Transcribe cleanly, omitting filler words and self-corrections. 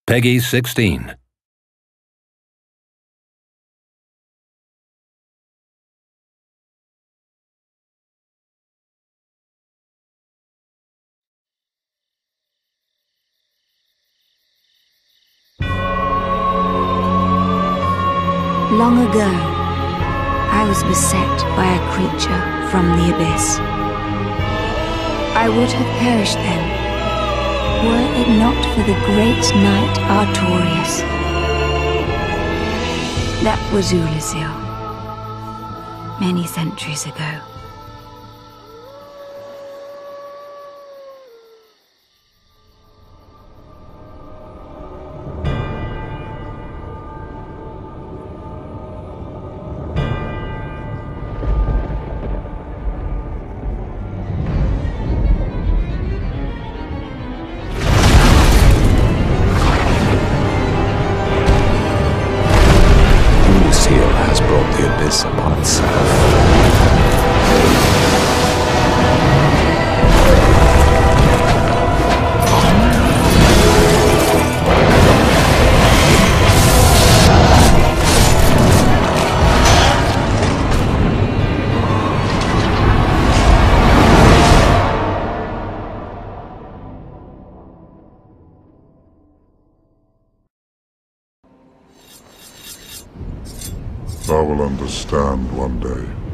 Peggy 16. Long ago, I was beset by a creature from the abyss. I would have perished then, were it not for the great knight Artorius. That was Oolacile, many centuries ago. Oolacile has brought the abyss upon itself. Thou will understand one day.